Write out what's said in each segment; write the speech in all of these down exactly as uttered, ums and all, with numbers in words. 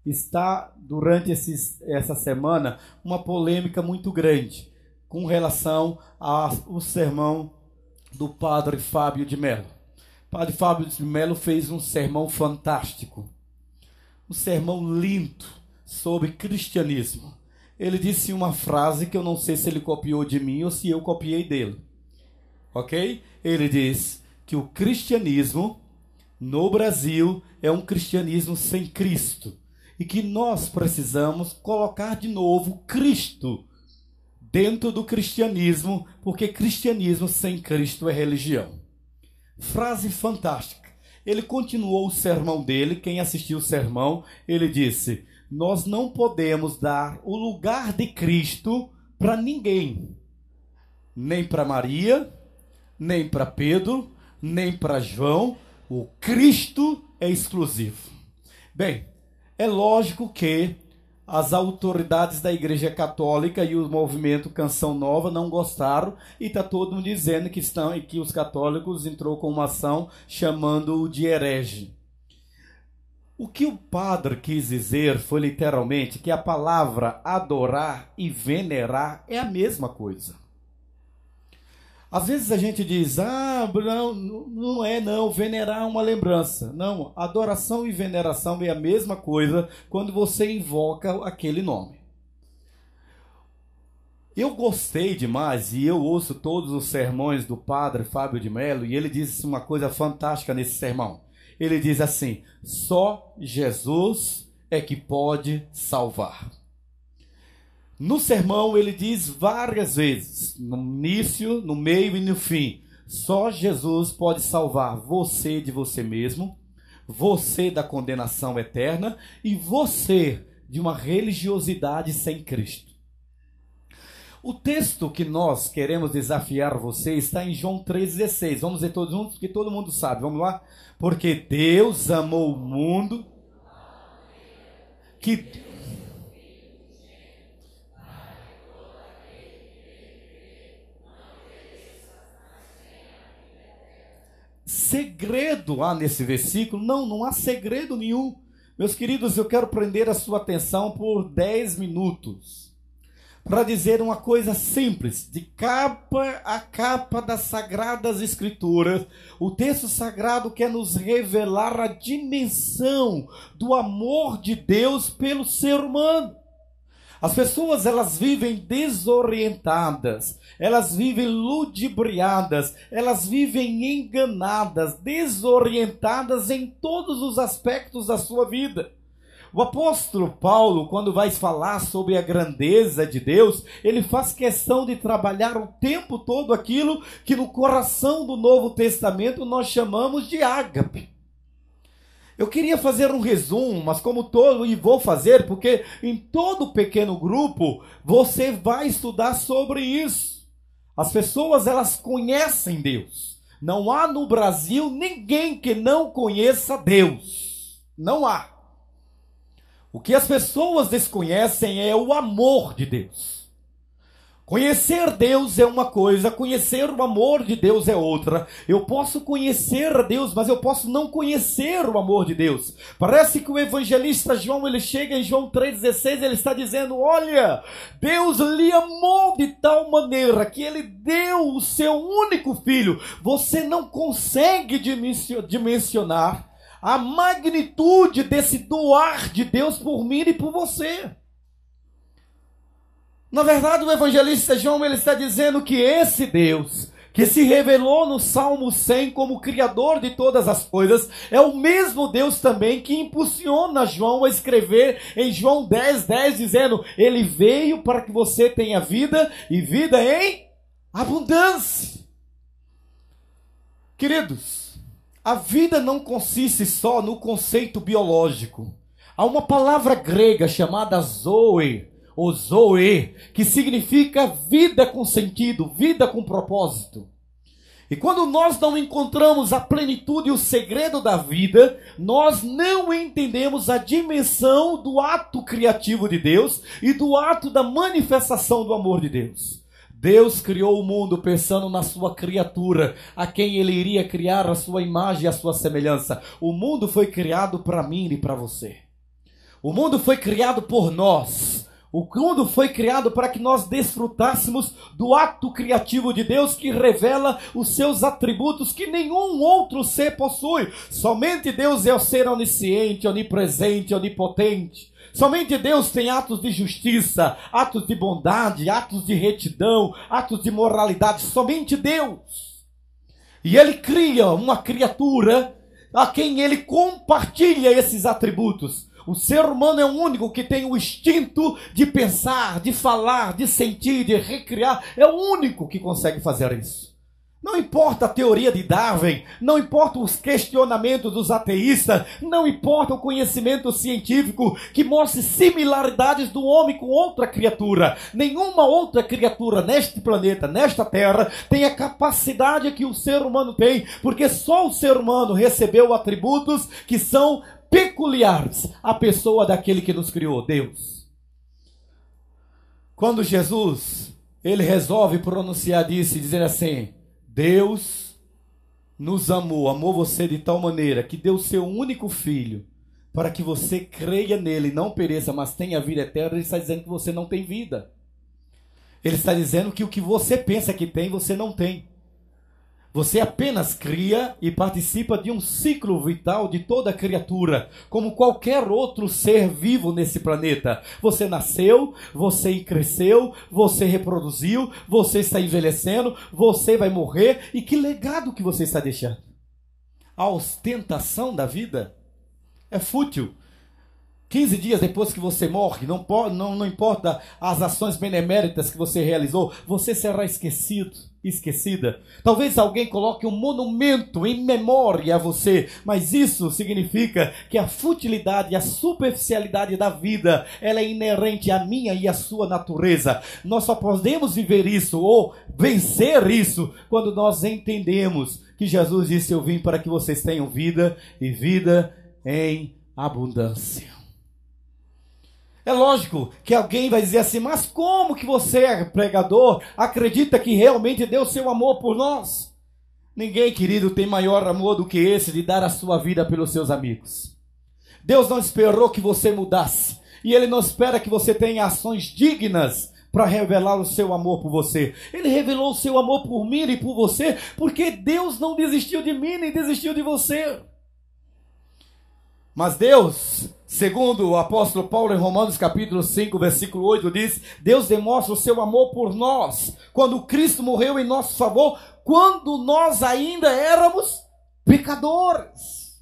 está, durante esses, essa semana, uma polêmica muito grande com relação ao sermão do padre Fábio de Mello. O padre Fábio de Mello fez um sermão fantástico, um sermão lindo sobre cristianismo. Ele disse uma frase que eu não sei se ele copiou de mim ou se eu copiei dele. Ok? Ele diz que o cristianismo no Brasil é um cristianismo sem Cristo. E que nós precisamos colocar de novo Cristo dentro do cristianismo, porque cristianismo sem Cristo é religião. Frase fantástica. Ele continuou o sermão dele, quem assistiu o sermão, ele disse: nós não podemos dar o lugar de Cristo para ninguém. Nem para Maria, nem para Pedro, nem para João. O Cristo é exclusivo. Bem, é lógico que as autoridades da Igreja Católica e o movimento Canção Nova não gostaram e está todo mundo dizendo que, estão, que os católicos entrou com uma ação chamando-o de herege. O que o padre quis dizer foi literalmente que a palavra adorar e venerar é a mesma coisa. Às vezes a gente diz, ah, não, não é não, venerar é uma lembrança. Não, adoração e veneração é a mesma coisa quando você invoca aquele nome. Eu gostei demais e eu ouço todos os sermões do padre Fábio de Mello e ele diz uma coisa fantástica nesse sermão. Ele diz assim: só Jesus é que pode salvar. No sermão ele diz várias vezes, no início, no meio e no fim, só Jesus pode salvar você de você mesmo, você da condenação eterna e você de uma religiosidade sem Cristo. O texto que nós queremos desafiar você está em João três dezesseis. Vamos ler todos juntos, que todo mundo sabe. Vamos lá? Porque Deus amou o mundo que... Segredo há nesse versículo? Não, não há segredo nenhum. Meus queridos, eu quero prender a sua atenção por dez minutos para dizer uma coisa simples, de capa a capa das Sagradas Escrituras. O texto sagrado quer nos revelar a dimensão do amor de Deus pelo ser humano. As pessoas, elas vivem desorientadas, elas vivem ludibriadas, elas vivem enganadas, desorientadas em todos os aspectos da sua vida. O apóstolo Paulo, quando vai falar sobre a grandeza de Deus, ele faz questão de trabalhar o tempo todo aquilo que no coração do Novo Testamento nós chamamos de ágape. Eu queria fazer um resumo, mas como todo, e vou fazer, porque em todo pequeno grupo você vai estudar sobre isso. As pessoas, elas conhecem Deus. Não há no Brasil ninguém que não conheça Deus. Não há. O que as pessoas desconhecem é o amor de Deus. Conhecer Deus é uma coisa, conhecer o amor de Deus é outra. Eu posso conhecer a Deus, mas eu posso não conhecer o amor de Deus. Parece que o evangelista João, ele chega em João três dezesseis, ele está dizendo, olha, Deus lhe amou de tal maneira que ele deu o seu único filho. Você não consegue dimensionar a magnitude desse doar de Deus por mim e por você. Na verdade, o evangelista João, ele está dizendo que esse Deus, que se revelou no Salmo cem como Criador de todas as coisas, é o mesmo Deus também que impulsiona João a escrever em João dez, dez, dizendo, ele veio para que você tenha vida e vida em abundância. Queridos, a vida não consiste só no conceito biológico. Há uma palavra grega chamada zoe, ou zoe, que significa vida com sentido, vida com propósito. E quando nós não encontramos a plenitude e o segredo da vida, nós não entendemos a dimensão do ato criativo de Deus e do ato da manifestação do amor de Deus. Deus criou o mundo pensando na sua criatura, a quem ele iria criar a sua imagem e a sua semelhança. O mundo foi criado para mim e para você. O mundo foi criado por nós. O mundo foi criado para que nós desfrutássemos do ato criativo de Deus que revela os seus atributos que nenhum outro ser possui. Somente Deus é o ser onisciente, onipresente, onipotente. Somente Deus tem atos de justiça, atos de bondade, atos de retidão, atos de moralidade. Somente Deus. E Ele cria uma criatura a quem Ele compartilha esses atributos. O ser humano é o único que tem o instinto de pensar, de falar, de sentir, de recriar. É o único que consegue fazer isso. Não importa a teoria de Darwin, não importa os questionamentos dos ateístas, não importa o conhecimento científico que mostre similaridades do homem com outra criatura. Nenhuma outra criatura neste planeta, nesta terra, tem a capacidade que o ser humano tem, porque só o ser humano recebeu atributos que são peculiares à pessoa daquele que nos criou, Deus. Quando Jesus, ele resolve pronunciar isso e dizer assim: Deus nos amou, amou você de tal maneira que deu seu único filho para que você creia nele, não pereça, mas tenha vida eterna. Ele está dizendo que você não tem vida. Ele está dizendo que o que você pensa que tem, você não tem. Você apenas cria e participa de um ciclo vital de toda criatura, como qualquer outro ser vivo nesse planeta. Você nasceu, você cresceu, você reproduziu, você está envelhecendo, você vai morrer. E que legado que você está deixando? A ostentação da vida é fútil. quinze dias depois que você morre, não, não, não importa as ações beneméritas que você realizou, você será esquecido, esquecida. Talvez alguém coloque um monumento em memória a você, mas isso significa que a futilidade e a superficialidade da vida, ela é inerente à minha e à sua natureza. Nós só podemos viver isso ou vencer isso quando nós entendemos que Jesus disse: eu vim para que vocês tenham vida e vida em abundância. É lógico que alguém vai dizer assim: mas como que você, pregador, acredita que realmente deu seu amor por nós? Ninguém, querido, tem maior amor do que esse de dar a sua vida pelos seus amigos. Deus não esperou que você mudasse. E Ele não espera que você tenha ações dignas para revelar o seu amor por você. Ele revelou o seu amor por mim e por você, porque Deus não desistiu de mim nem desistiu de você. Mas Deus, segundo o apóstolo Paulo em Romanos capítulo cinco, versículo oito, diz: Deus demonstra o seu amor por nós, quando Cristo morreu em nosso favor, quando nós ainda éramos pecadores.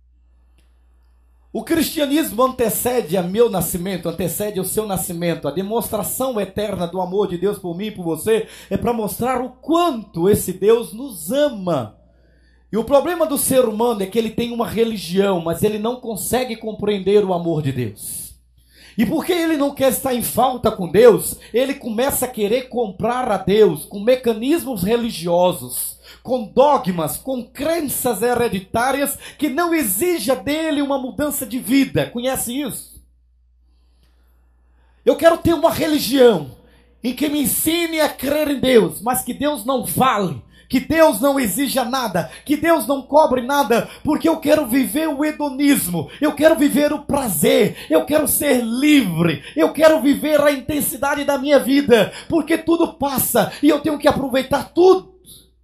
O cristianismo antecede a meu nascimento, antecede o seu nascimento. A demonstração eterna do amor de Deus por mim e por você é para mostrar o quanto esse Deus nos ama. E o problema do ser humano é que ele tem uma religião, mas ele não consegue compreender o amor de Deus. E porque ele não quer estar em falta com Deus, ele começa a querer comprar a Deus com mecanismos religiosos, com dogmas, com crenças hereditárias que não exija dele uma mudança de vida. Conhece isso? Eu quero ter uma religião em que me ensine a crer em Deus, mas que Deus não fale, que Deus não exija nada, que Deus não cobre nada, porque eu quero viver o hedonismo, eu quero viver o prazer, eu quero ser livre, eu quero viver a intensidade da minha vida, porque tudo passa e eu tenho que aproveitar tudo.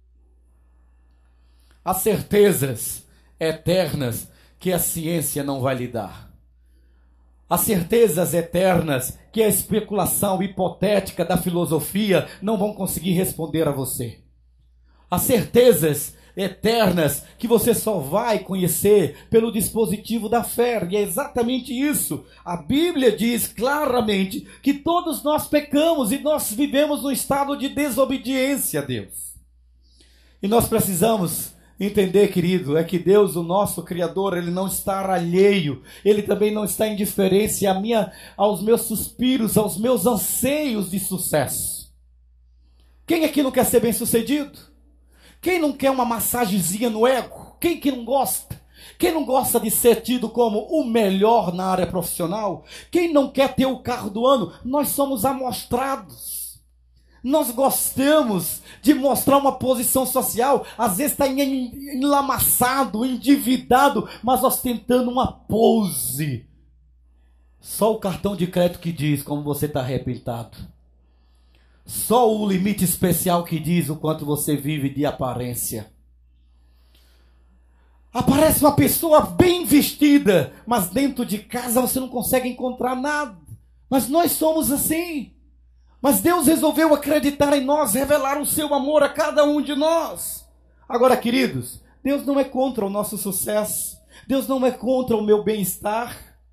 As certezas eternas que a ciência não vai lhe dar. As certezas eternas que a especulação hipotética da filosofia não vão conseguir responder a você. As certezas eternas que você só vai conhecer pelo dispositivo da fé. E é exatamente isso. A Bíblia diz claramente que todos nós pecamos e nós vivemos num estado de desobediência a Deus. E nós precisamos entender, querido, é que Deus, o nosso Criador, Ele não está alheio. Ele também não está indiferente a minha, aos meus suspiros, aos meus anseios de sucesso. Quem aqui não quer ser bem-sucedido? Quem não quer uma massagenzinha no ego? Quem que não gosta? Quem não gosta de ser tido como o melhor na área profissional? Quem não quer ter o carro do ano? Nós somos amostrados. Nós gostamos de mostrar uma posição social. Às vezes está enlamaçado, endividado, mas ostentando uma pose Só o cartão de crédito que diz como você está arrebentado. Só o limite especial que diz o quanto você vive de aparência. Aparece uma pessoa bem vestida, mas dentro de casa você não consegue encontrar nada. Mas nós somos assim. Mas Deus resolveu acreditar em nós, revelar o seu amor a cada um de nós. Agora, queridos, Deus não é contra o nosso sucesso. Deus não é contra o meu bem-estar.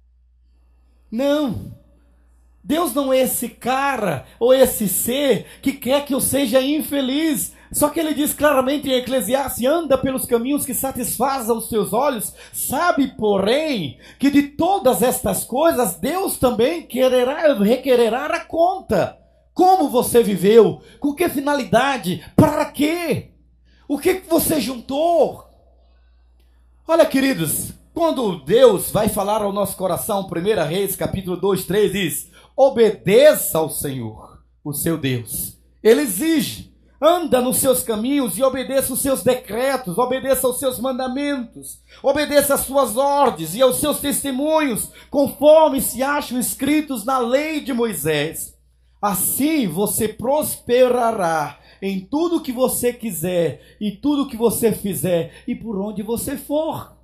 Não. Deus não é esse cara ou esse ser que quer que eu seja infeliz. Só que ele diz claramente em Eclesiastes: anda pelos caminhos que satisfazem os teus olhos. Sabe, porém, que de todas estas coisas Deus também quererá, requererá a conta. Como você viveu? Com que finalidade? Para quê? O que você juntou? Olha, queridos, quando Deus vai falar ao nosso coração, primeira Reis, capítulo dois, três, diz: obedeça ao Senhor, o seu Deus. Ele exige, anda nos seus caminhos e obedeça os seus decretos, obedeça aos seus mandamentos, obedeça às suas ordens e aos seus testemunhos, conforme se acham escritos na lei de Moisés. Assim você prosperará em tudo que você quiser e tudo que você fizer e por onde você for.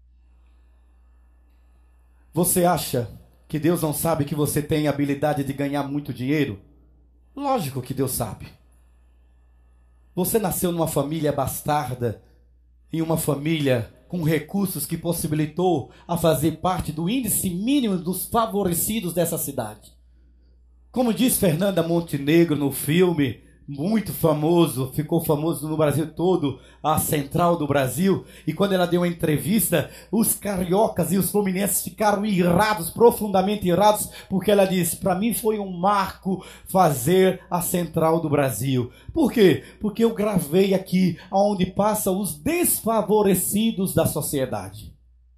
Você acha que Deus não sabe que você tem a habilidade de ganhar muito dinheiro? Lógico que Deus sabe. Você nasceu numa família bastarda, em uma família com recursos que possibilitou a fazer parte do índice mínimo dos favorecidos dessa cidade. Como diz Fernanda Montenegro no filme, muito famoso, ficou famoso no Brasil todo, a Central do Brasil, e quando ela deu uma entrevista, os cariocas e os fluminenses ficaram irados, profundamente irados, porque ela disse: para mim foi um marco fazer a Central do Brasil. Por quê? Porque eu gravei aqui onde passam os desfavorecidos da sociedade.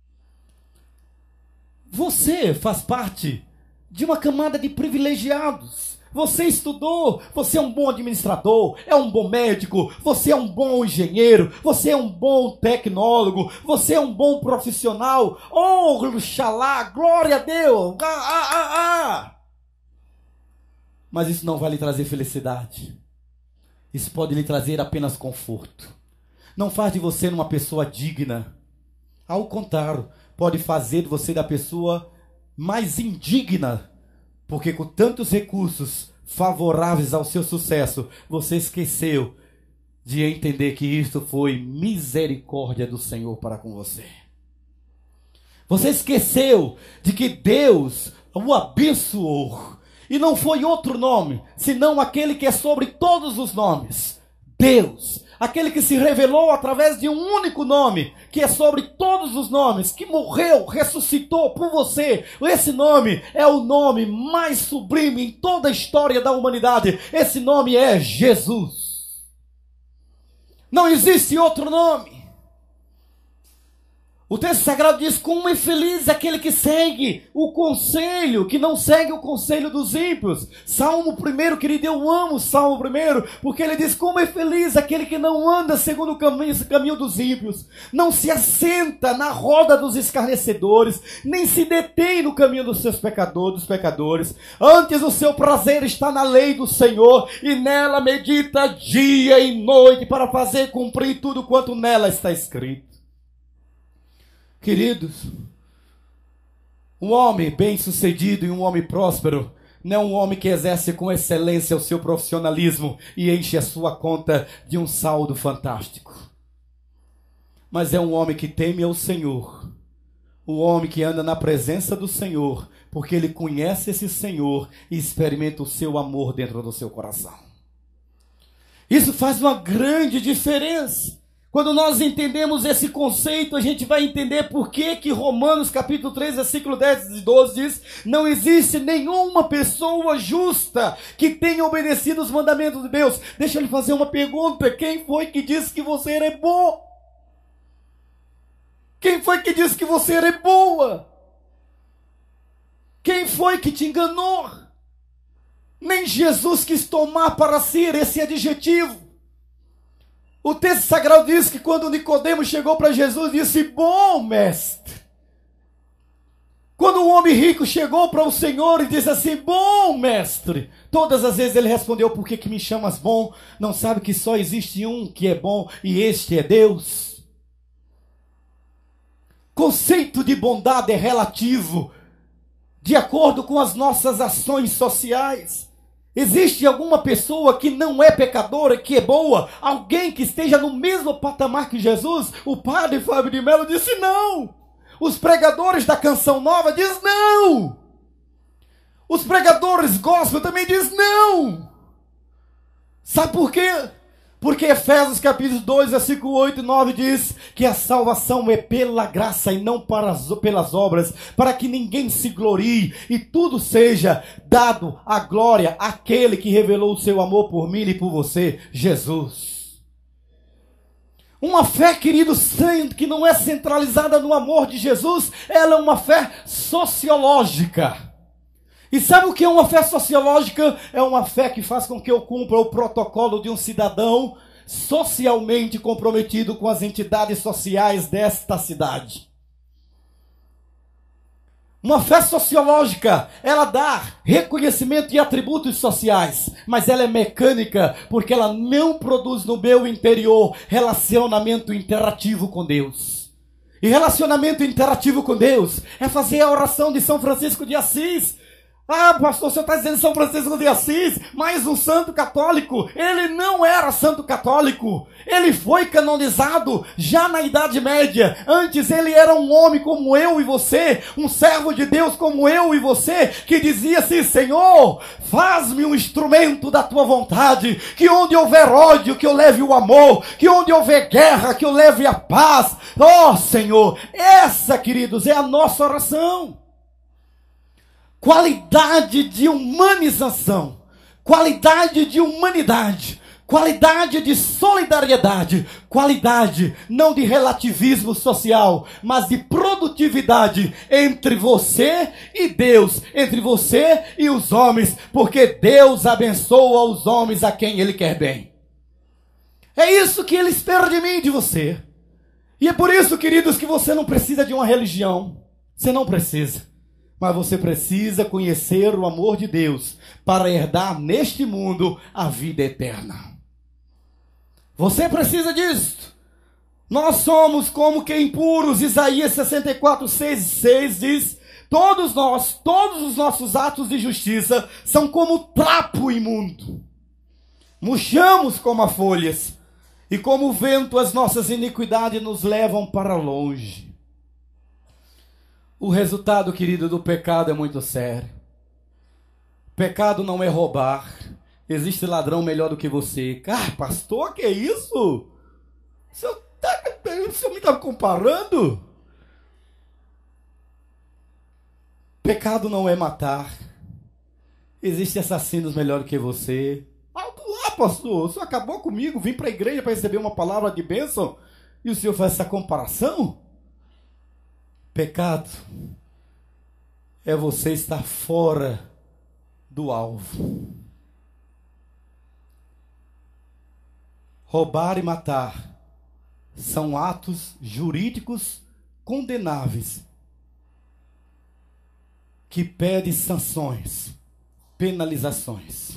Você faz parte de uma camada de privilegiados. Você estudou, você é um bom administrador, é um bom médico, você é um bom engenheiro, você é um bom tecnólogo, você é um bom profissional. Oh, xalá, glória a Deus! Ah, ah, ah, ah. Mas isso não vai lhe trazer felicidade. Isso pode lhe trazer apenas conforto. Não faz de você uma pessoa digna. Ao contrário, pode fazer de você da pessoa mais indigna, porque com tantos recursos favoráveis ao seu sucesso, você esqueceu de entender que isto foi misericórdia do Senhor para com você. Você esqueceu de que Deus o abençoou, e não foi outro nome, senão aquele que é sobre todos os nomes, Deus. Aquele que se revelou através de um único nome, que é sobre todos os nomes, que morreu, ressuscitou por você. Esse nome é o nome mais sublime em toda a história da humanidade. Esse nome é Jesus. Não existe outro nome. O texto sagrado diz: como é feliz aquele que segue o conselho, que não segue o conselho dos ímpios. Salmo primeiro, querido, eu amo o Salmo primeiro, porque ele diz: como é feliz aquele que não anda segundo o caminho, caminho dos ímpios, não se assenta na roda dos escarnecedores, nem se detém no caminho dos seus pecadores, dos pecadores. Antes o seu prazer está na lei do Senhor, e nela medita dia e noite, para fazer cumprir tudo quanto nela está escrito. Queridos, um homem bem-sucedido e um homem próspero não é um homem que exerce com excelência o seu profissionalismo e enche a sua conta de um saldo fantástico. Mas é um homem que teme ao Senhor, um homem que anda na presença do Senhor, porque ele conhece esse Senhor e experimenta o seu amor dentro do seu coração. Isso faz uma grande diferença. Quando nós entendemos esse conceito, a gente vai entender por que que Romanos capítulo três, versículo dez e doze diz: não existe nenhuma pessoa justa que tenha obedecido os mandamentos de Deus. Deixa eu lhe fazer uma pergunta: quem foi que disse que você era bom? Quem foi que disse que você era boa? Quem foi que te enganou? Nem Jesus quis tomar para si esse adjetivo. O texto sagrado diz que quando Nicodemo chegou para Jesus, disse: bom mestre, Quando o homem rico chegou para o Senhor e disse assim: bom mestre, todas as vezes ele respondeu: por que que me chamas bom? Não sabe que só existe um que é bom e este é Deus? Conceito de bondade é relativo, de acordo com as nossas ações sociais. Existe alguma pessoa que não é pecadora, que é boa? Alguém que esteja no mesmo patamar que Jesus? O padre Fábio de Mello disse não. Os pregadores da Canção Nova dizem não. Os pregadores gospel também dizem não. Sabe por quê? Porque Efésios capítulo dois, versículo oito e nove diz que a salvação é pela graça e não para as, pelas obras, para que ninguém se glorie e tudo seja dado a glória àquele que revelou o seu amor por mim e por você, Jesus. Uma fé, querido, que não é centralizada no amor de Jesus, ela é uma fé sociológica. E sabe o que é uma fé sociológica? É uma fé que faz com que eu cumpra o protocolo de um cidadão socialmente comprometido com as entidades sociais desta cidade. Uma fé sociológica, ela dá reconhecimento e atributos sociais, mas ela é mecânica, porque ela não produz no meu interior relacionamento interativo com Deus. E relacionamento interativo com Deus é fazer a oração de São Francisco de Assis. Ah, pastor, o senhor está dizendo São Francisco de Assis, mais um santo católico. Ele não era santo católico. Ele foi canonizado já na Idade Média. Antes ele era um homem como eu e você, um servo de Deus como eu e você, que dizia assim: Senhor, faz-me um instrumento da tua vontade, que onde houver ódio, que eu leve o amor, que onde houver guerra, que eu leve a paz. Oh, Senhor, essa, queridos, é a nossa oração. Qualidade de humanização, qualidade de humanidade, qualidade de solidariedade, qualidade não de relativismo social, mas de produtividade entre você e Deus, entre você e os homens, porque Deus abençoa os homens a quem Ele quer bem. É isso que Ele espera de mim e de você. E é por isso, queridos, que você não precisa de uma religião. Você não precisa. Mas você precisa conhecer o amor de Deus para herdar neste mundo a vida eterna. Você precisa disso. Nós somos como que impuros. Isaías sessenta e quatro, seis e seis diz: todos nós, todos os nossos atos de justiça são como trapo imundo. Murchamos como as folhas, e como o vento as nossas iniquidades nos levam para longe. O resultado, querido, do pecado é muito sério. Pecado não é roubar. Existe ladrão melhor do que você. Ah, pastor, que é isso? O senhor, tá, o senhor me está comparando? Pecado não é matar. Existem assassinos melhor do que você. Alto lá, pastor. O senhor acabou comigo. Vim para a igreja para receber uma palavra de bênção. E o senhor faz essa comparação? Pecado é você estar fora do alvo. Roubar e matar são atos jurídicos condenáveis que pedem sanções, penalizações.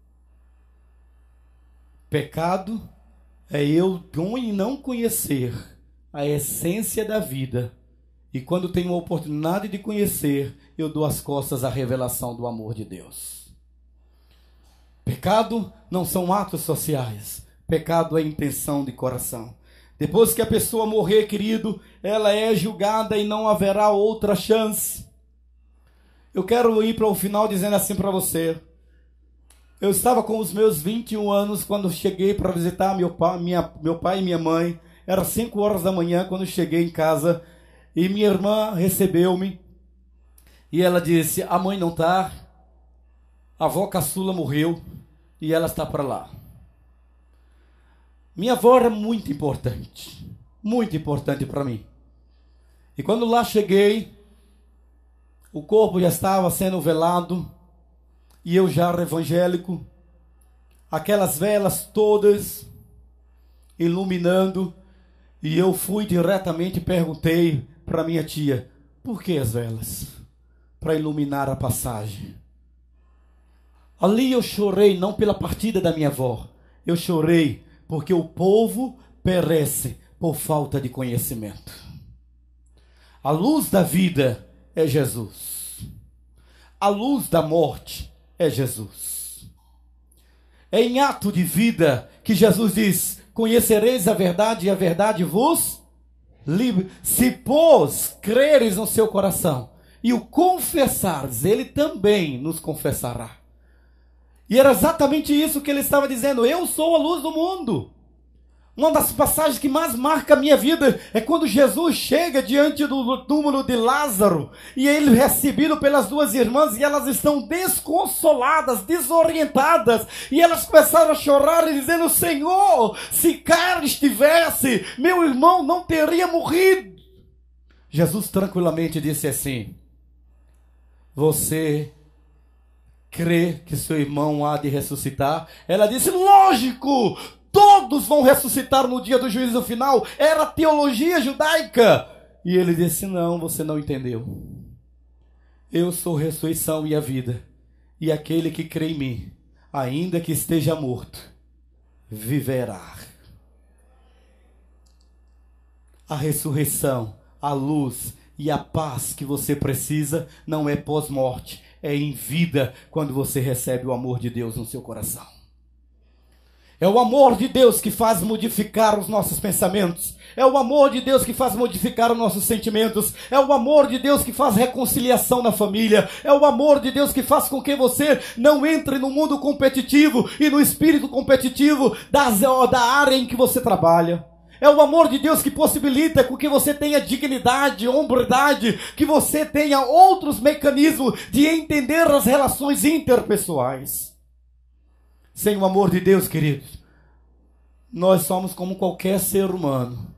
Pecado é eu não conhecer a essência da vida. E quando tenho a oportunidade de conhecer, eu dou as costas à revelação do amor de Deus. Pecado não são atos sociais. Pecado é intenção de coração. Depois que a pessoa morrer, querido, ela é julgada e não haverá outra chance. Eu quero ir para o final dizendo assim para você. Eu estava com os meus vinte e um anos quando cheguei para visitar meu pai, minha, meu pai e minha mãe. Era cinco horas da manhã quando cheguei em casa. E minha irmã recebeu-me e ela disse: a mãe não está, a avó caçula morreu e ela está para lá. Minha avó era muito importante, muito importante para mim. E quando lá cheguei, o corpo já estava sendo velado e eu já era evangélico, aquelas velas todas iluminando, e eu fui diretamente e perguntei para minha tia: por que as velas? para iluminar a passagem. Ali eu chorei não pela partida da minha avó. Eu chorei porque o povo perece por falta de conhecimento. A luz da vida é Jesus. A luz da morte é Jesus. É em ato de vida que Jesus diz: conhecereis a verdade e a verdade vos livre. Se, pois, creres no seu coração e o confessares, ele também nos confessará. E era exatamente isso que ele estava dizendo: eu sou a luz do mundo. Uma das passagens que mais marca a minha vida é quando Jesus chega diante do túmulo de Lázaro e ele é recebido pelas duas irmãs e elas estão desconsoladas, desorientadas, e elas começaram a chorar e dizendo: Senhor, se cá estivesse, meu irmão não teria morrido. Jesus tranquilamente disse assim: você crê que seu irmão há de ressuscitar? Ela disse: lógico! Todos vão ressuscitar no dia do juízo final. Era a teologia judaica. E ele disse: não, você não entendeu. Eu sou a ressurreição e a vida. E aquele que crê em mim, ainda que esteja morto, viverá. A ressurreição, a luz e a paz que você precisa não é pós-morte, é em vida, quando você recebe o amor de Deus no seu coração. É o amor de Deus que faz modificar os nossos pensamentos. É o amor de Deus que faz modificar os nossos sentimentos. É o amor de Deus que faz reconciliação na família. É o amor de Deus que faz com que você não entre no mundo competitivo e no espírito competitivo das, da área em que você trabalha. É o amor de Deus que possibilita com que você tenha dignidade, hombridade, que você tenha outros mecanismos de entender as relações interpessoais. Sem o amor de Deus, queridos, nós somos como qualquer ser humano,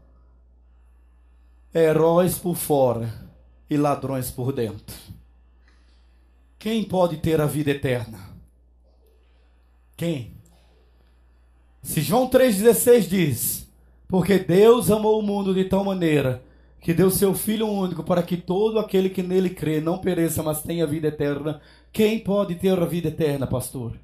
heróis por fora e ladrões por dentro. Quem pode ter a vida eterna? Quem? Se João três dezesseis diz: porque Deus amou o mundo de tal maneira que deu seu Filho único para que todo aquele que nele crê não pereça, mas tenha vida eterna. Quem pode ter a vida eterna, pastor?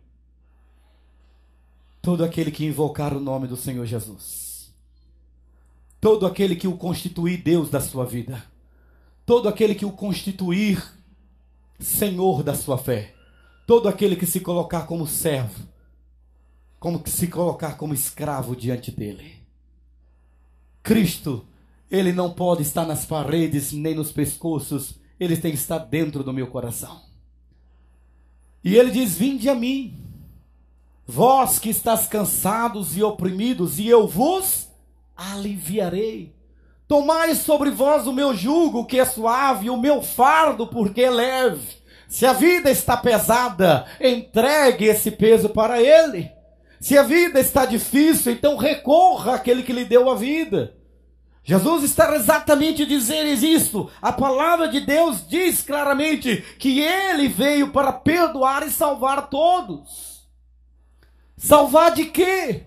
Todo aquele que invocar o nome do Senhor Jesus. Todo aquele que o constituir Deus da sua vida. Todo aquele que o constituir Senhor da sua fé. Todo aquele que se colocar como servo. Como que se colocar como escravo diante dele. Cristo, ele não pode estar nas paredes nem nos pescoços. Ele tem que estar dentro do meu coração. E ele diz: vinde a mim, vós que estáis cansados e oprimidos, e eu vos aliviarei. Tomai sobre vós o meu jugo, que é suave, o meu fardo, porque é leve. Se a vida está pesada, entregue esse peso para ele. Se a vida está difícil, então recorra àquele que lhe deu a vida. Jesus está exatamente dizendo isso. A palavra de Deus diz claramente que ele veio para perdoar e salvar todos. Salvar de quê?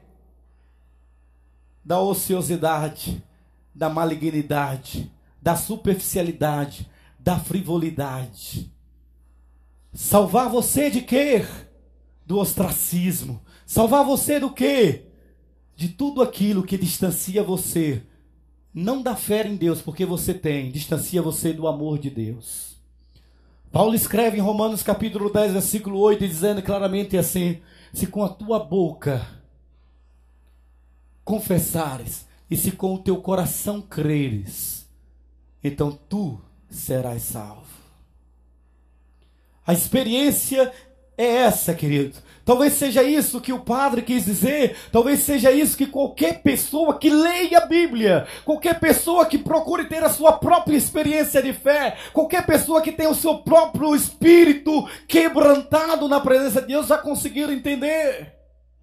Da ociosidade, da malignidade, da superficialidade, da frivolidade. Salvar você de quê? Do ostracismo. Salvar você do quê? De tudo aquilo que distancia você, não da fé em Deus, porque você tem, distancia você do amor de Deus. Paulo escreve em Romanos capítulo dez, versículo oito, dizendo claramente assim: se com a tua boca confessares e se com o teu coração creres, então tu serás salvo. A experiência é essa, querido. Talvez seja isso que o padre quis dizer. Talvez seja isso que qualquer pessoa que leia a Bíblia, qualquer pessoa que procure ter a sua própria experiência de fé, qualquer pessoa que tenha o seu próprio espírito quebrantado na presença de Deus, já conseguiram entender.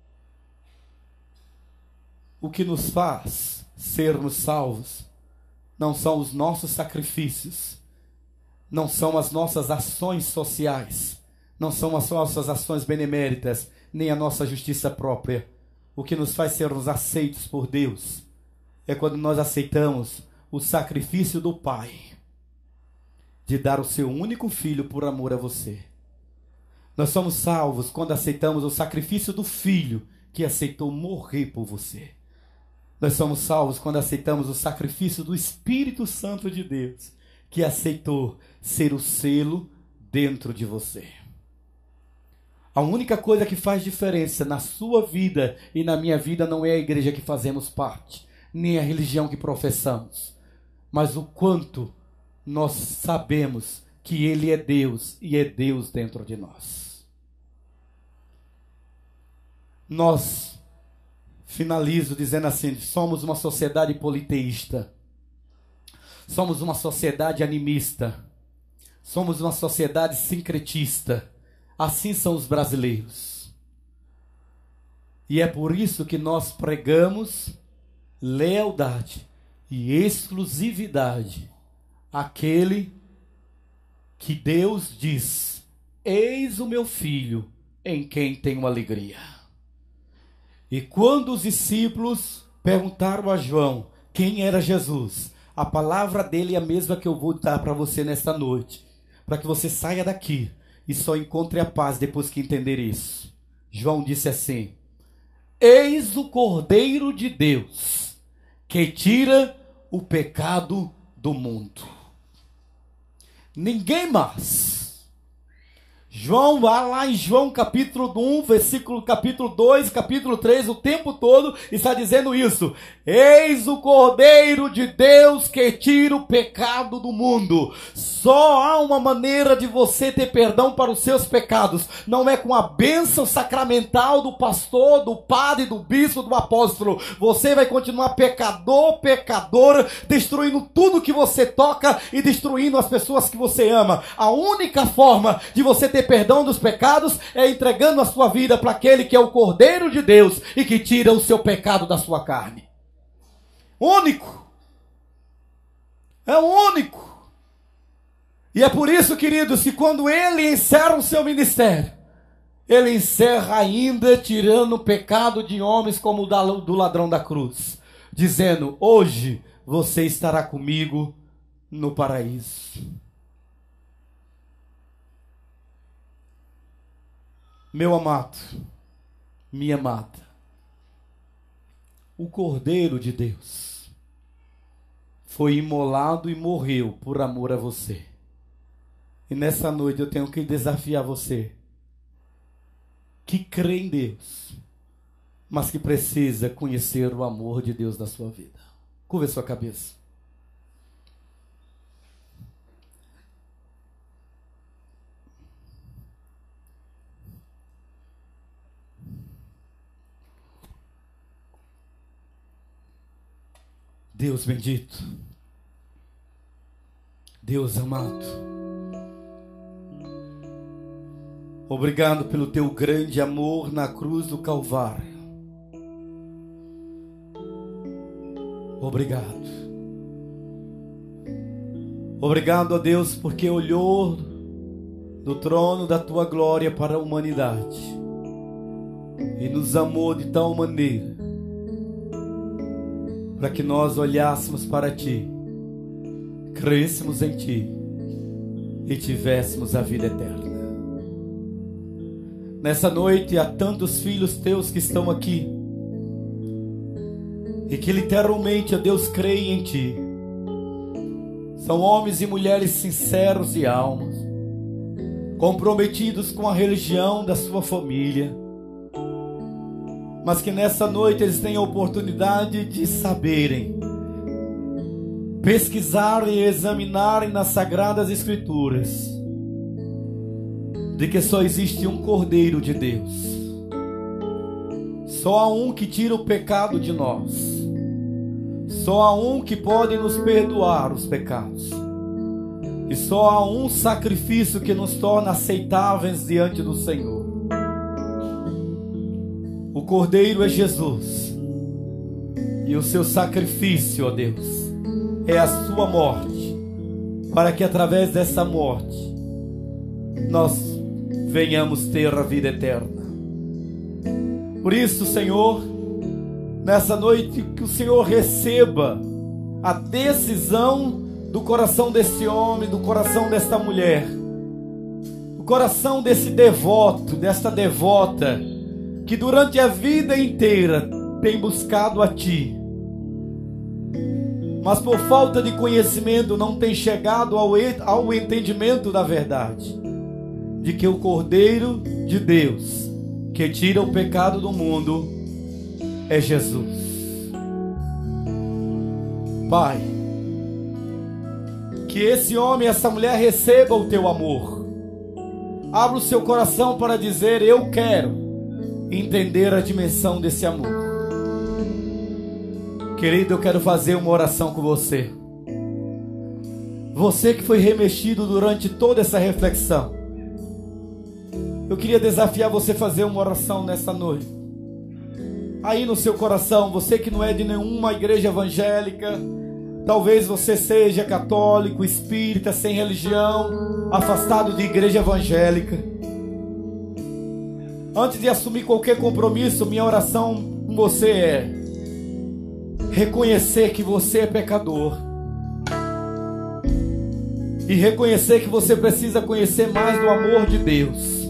O que nos faz sermos salvos não são os nossos sacrifícios, não são as nossas ações sociais, não são as nossas ações beneméritas, nem a nossa justiça própria. O que nos faz sermos aceitos por Deus é quando nós aceitamos o sacrifício do Pai, de dar o seu único filho por amor a você. Nós somos salvos quando aceitamos o sacrifício do Filho que aceitou morrer por você. Nós somos salvos quando aceitamos o sacrifício do Espírito Santo de Deus, que aceitou ser o selo dentro de você. A única coisa que faz diferença na sua vida e na minha vida não é a igreja que fazemos parte, nem a religião que professamos, mas o quanto nós sabemos que Ele é Deus e é Deus dentro de nós. Nós, finalizo dizendo assim, somos uma sociedade politeísta, somos uma sociedade animista, somos uma sociedade sincretista, assim são os brasileiros. E é por isso que nós pregamos lealdade e exclusividade àquele que Deus diz: eis o meu filho em quem tenho alegria. E quando os discípulos perguntaram a João quem era Jesus, a palavra dele é a mesma que eu vou dar para você nesta noite, para que você saia daqui e só encontre a paz depois que entender isso. João disse assim: eis o Cordeiro de Deus, que tira o pecado do mundo. Ninguém mais. João vai lá em João capítulo um, versículo capítulo dois, capítulo três, o tempo todo está dizendo isso. Eis o Cordeiro de Deus que tira o pecado do mundo. Só há uma maneira de você ter perdão para os seus pecados. Não é com a bênção sacramental do pastor, do padre, do bispo, do apóstolo. Você vai continuar pecador, pecadora, destruindo tudo que você toca e destruindo as pessoas que você ama. A única forma de você ter perdão dos pecados é entregando a sua vida para aquele que é o Cordeiro de Deus e que tira o seu pecado da sua carne. Único. É o único. E é por isso, queridos, que quando ele encerra o seu ministério, ele encerra ainda tirando o pecado de homens como o do ladrão da cruz, dizendo: hoje você estará comigo no paraíso. Meu amado, minha amada, o Cordeiro de Deus foi imolado e morreu por amor a você. E nessa noite eu tenho que desafiar você que crê em Deus, mas que precisa conhecer o amor de Deus na sua vida. Curva a sua cabeça. Deus bendito, Deus amado, obrigado pelo teu grande amor na cruz do Calvário. Obrigado. Obrigado a Deus porque olhou do trono da tua glória para a humanidade e nos amou de tal maneira para que nós olhássemos para Ti, crescêssemos em Ti e tivéssemos a vida eterna. Nessa noite há tantos filhos Teus que estão aqui e que literalmente, ó Deus, creem em Ti. São homens e mulheres sinceros de almas, comprometidos com a religião da sua família, mas que nessa noite eles têm a oportunidade de saberem, pesquisarem e examinarem nas Sagradas Escrituras de que só existe um Cordeiro de Deus. Só há um que tira o pecado de nós. Só há um que pode nos perdoar os pecados. E só há um sacrifício que nos torna aceitáveis diante do Senhor. O Cordeiro é Jesus, e o seu sacrifício, ó Deus, é a sua morte, para que através dessa morte nós venhamos ter a vida eterna. Por isso, Senhor, nessa noite que o Senhor receba a decisão do coração desse homem, do coração desta mulher, o coração desse devoto, desta devota, que durante a vida inteira tem buscado a Ti, mas por falta de conhecimento não tem chegado ao, ao entendimento da verdade, de que o Cordeiro de Deus, que tira o pecado do mundo, é Jesus. Pai, que esse homem, essa mulher receba o Teu amor. Abra o seu coração para dizer: eu quero entender a dimensão desse amor. Querido, eu quero fazer uma oração com você. Você que foi remexido durante toda essa reflexão, eu queria desafiar você a fazer uma oração nessa noite. Aí no seu coração, você que não é de nenhuma igreja evangélica, talvez você seja católico, espírita, sem religião, afastado de igreja evangélica. Antes de assumir qualquer compromisso, minha oração com você é reconhecer que você é pecador e reconhecer que você precisa conhecer mais do amor de Deus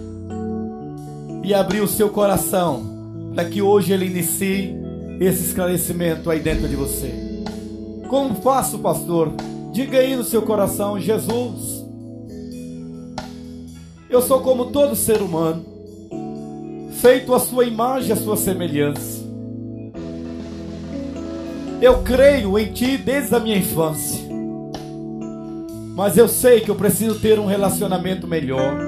e abrir o seu coração para que hoje Ele inicie esse esclarecimento aí dentro de você. Como faço, pastor? Diga aí no seu coração: Jesus, eu sou como todo ser humano, feito à sua imagem e à sua semelhança. Eu creio em Ti desde a minha infância, mas eu sei que eu preciso ter um relacionamento melhor.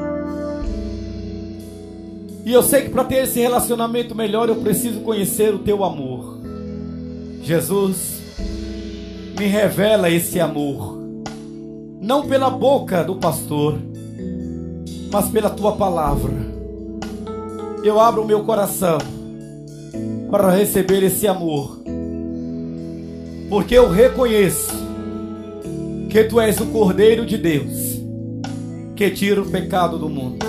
E eu sei que para ter esse relacionamento melhor eu preciso conhecer o Teu amor. Jesus, me revela esse amor, não pela boca do pastor, mas pela Tua palavra. Eu abro o meu coração para receber esse amor, porque eu reconheço que Tu és o Cordeiro de Deus, que tira o pecado do mundo.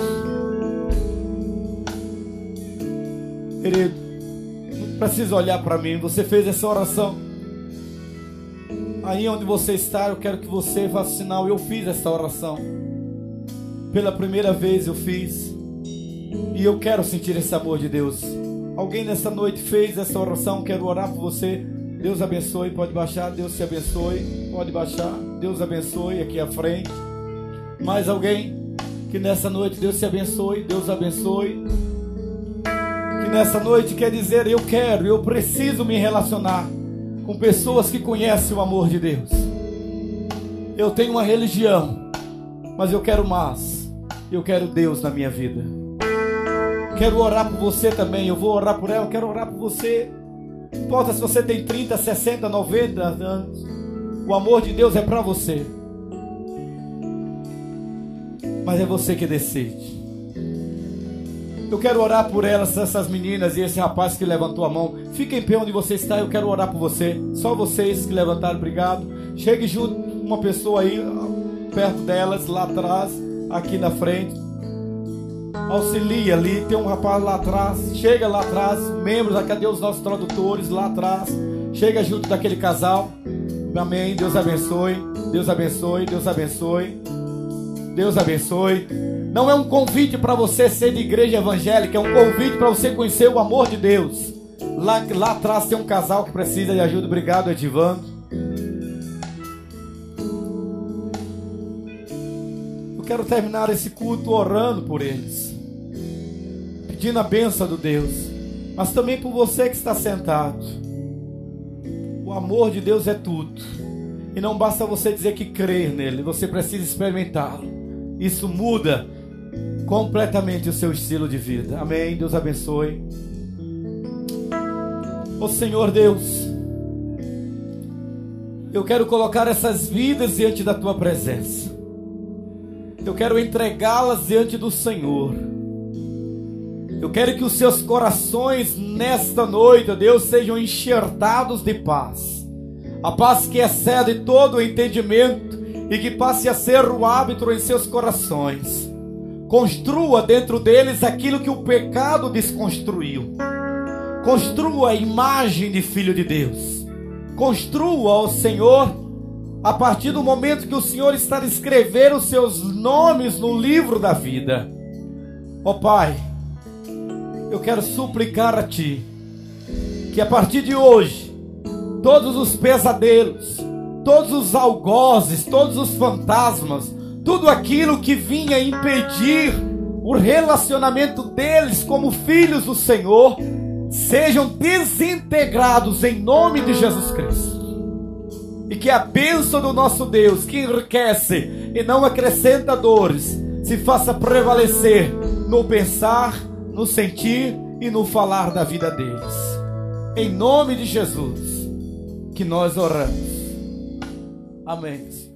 Querido, não precisa olhar para mim, você fez essa oração. Aí onde você está, eu quero que você faça sinal: eu fiz essa oração. Pela primeira vez eu fiz, e eu quero sentir esse amor de Deus. Alguém nessa noite fez essa oração? Quero orar por você. Deus abençoe, pode baixar. Deus te abençoe, pode baixar. Deus abençoe aqui à frente. Mais alguém? Que nessa noite Deus te abençoe, Deus abençoe. Que nessa noite quer dizer: eu quero, eu preciso me relacionar com pessoas que conhecem o amor de Deus. Eu tenho uma religião, mas eu quero mais. Eu quero Deus na minha vida. Quero orar por você também. Eu vou orar por ela, quero orar por você. Não importa se você tem trinta, sessenta, noventa anos, o amor de Deus é para você. Mas é você que decide. Eu quero orar por elas, essas meninas e esse rapaz que levantou a mão. Fique em pé onde você está, eu quero orar por você. Só vocês que levantaram, obrigado. Chegue junto uma pessoa aí, perto delas, lá atrás, aqui na frente. Auxilia ali, tem um rapaz lá atrás. Chega lá atrás, membros, cadê os nossos tradutores lá atrás? Chega junto daquele casal. Amém, Deus abençoe, Deus abençoe, Deus abençoe, Deus abençoe. Não é um convite para você ser de igreja evangélica, é um convite para você conhecer o amor de Deus. Lá, lá atrás tem um casal que precisa de ajuda. Obrigado, Edivando. Eu quero terminar esse culto orando por eles, pedindo a bênção do Deus, mas também por você que está sentado. O amor de Deus é tudo, e não basta você dizer que crê nele, você precisa experimentá-lo. Isso muda completamente o seu estilo de vida. Amém, Deus abençoe. Ó Senhor Deus, eu quero colocar essas vidas diante da Tua presença. Eu quero entregá-las diante do Senhor. Eu quero que os seus corações nesta noite, ó Deus, sejam enxertados de paz. A paz que excede todo o entendimento e que passe a ser o árbitro em seus corações. Construa dentro deles aquilo que o pecado desconstruiu. Construa a imagem de filho de Deus. Construa, ó Senhor, a partir do momento que o Senhor está a escrever os seus nomes no livro da vida. Ó Pai, eu quero suplicar a Ti, que a partir de hoje, todos os pesadelos, todos os algozes, todos os fantasmas, tudo aquilo que vinha impedir o relacionamento deles como filhos do Senhor, sejam desintegrados em nome de Jesus Cristo. E que a bênção do nosso Deus, que enriquece e não acrescenta dores, se faça prevalecer no pensar, no sentir e no falar da vida deles. Em nome de Jesus, que nós oramos. Amém.